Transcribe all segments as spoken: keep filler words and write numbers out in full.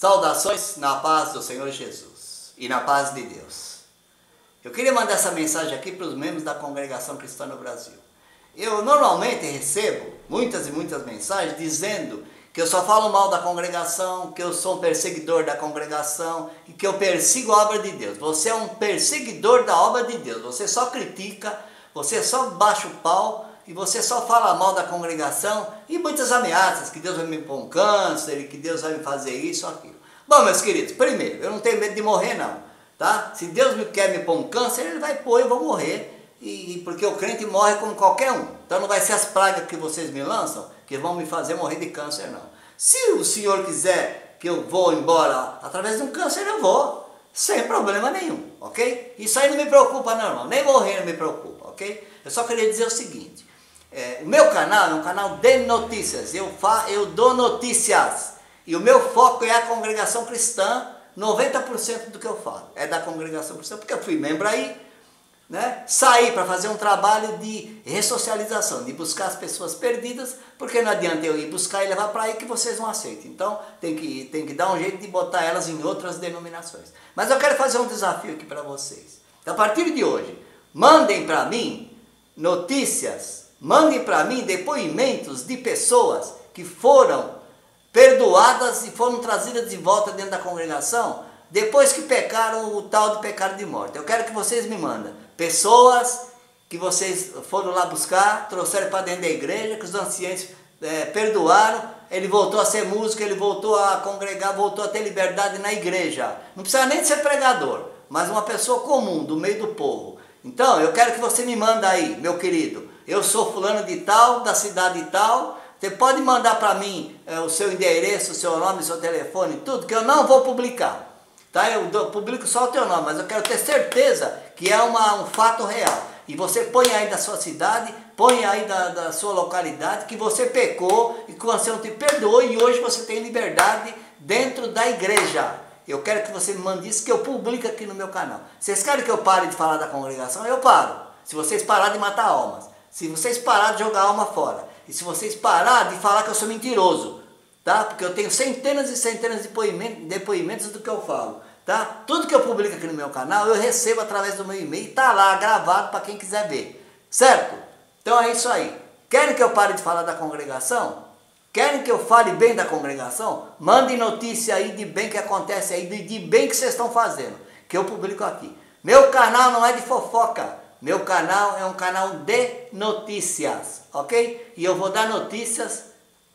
Saudações na paz do Senhor Jesus e na paz de Deus. Eu queria mandar essa mensagem aqui para os membros da Congregação Cristã no Brasil. Eu normalmente recebo muitas e muitas mensagens dizendo que eu só falo mal da congregação, que eu sou um perseguidor da congregação e que eu persigo a obra de Deus. Você é um perseguidor da obra de Deus, você só critica, você só baixa o pau e você só fala mal da congregação e muitas ameaças, que Deus vai me pôr um câncer e que Deus vai me fazer isso ou aquilo. Bom, meus queridos, primeiro, eu não tenho medo de morrer não, tá? Se Deus me quer me pôr um câncer, Ele vai pôr e eu vou morrer. E, porque o crente morre como qualquer um. Então não vai ser as pragas que vocês me lançam que vão me fazer morrer de câncer, não. Se o Senhor quiser que eu vou embora através de um câncer, eu vou, sem problema nenhum, ok? Isso aí não me preocupa, não, irmão. Nem morrer não me preocupa, ok? Eu só queria dizer o seguinte, é, o meu canal é um canal de notícias, eu, fa, eu dou notícias, e o meu foco é a congregação cristã, noventa por cento do que eu falo é da congregação cristã, porque eu fui membro aí, né? Saí para fazer um trabalho de ressocialização, de buscar as pessoas perdidas, porque não adianta eu ir buscar e levar para aí que vocês não aceitam. Então tem que, tem que dar um jeito de botar elas em outras denominações. Mas eu quero fazer um desafio aqui para vocês. A partir de hoje, mandem para mim notícias, mandem para mim depoimentos de pessoas que foram perdoadas e foram trazidas de volta dentro da congregação, depois que pecaram o tal de pecado de morte. Eu quero que vocês me mandem pessoas que vocês foram lá buscar, trouxeram para dentro da igreja, que os anciãos é, perdoaram, ele voltou a ser músico, ele voltou a congregar, voltou a ter liberdade na igreja. Não precisa nem de ser pregador, mas uma pessoa comum, do meio do povo. Então, eu quero que você me manda aí, meu querido, eu sou fulano de tal, da cidade de tal, você pode mandar para mim é, o seu endereço, o seu nome, o seu telefone, tudo, que eu não vou publicar. Tá? Eu publico só o teu nome, mas eu quero ter certeza que é uma, um fato real. E você põe aí da sua cidade, põe aí da, da sua localidade, que você pecou e que o Senhor te perdoou e hoje você tem liberdade dentro da igreja. Eu quero que você me mande isso, que eu publico aqui no meu canal. Vocês querem que eu pare de falar da congregação? Eu paro. Se vocês pararem de matar almas, se vocês pararem de jogar alma fora, e se vocês pararem de falar que eu sou mentiroso, tá? Porque eu tenho centenas e centenas de depoimentos, depoimentos do que eu falo, tá? Tudo que eu publico aqui no meu canal, eu recebo através do meu e-mail, tá lá gravado para quem quiser ver, certo? Então é isso aí. Querem que eu pare de falar da congregação? Querem que eu fale bem da congregação? Mandem notícia aí de bem que acontece aí, de, de bem que vocês estão fazendo, que eu publico aqui. Meu canal não é de fofoca, meu canal é um canal de notícias, ok? E eu vou dar notícias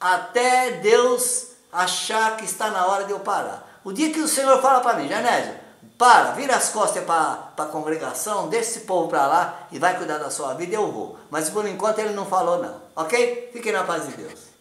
até Deus achar que está na hora de eu parar. O dia que o Senhor fala para mim, Genésio, para, vira as costas para a congregação, deixa esse povo para lá e vai cuidar da sua vida, eu vou. Mas por enquanto ele não falou não, ok? Fiquem na paz de Deus.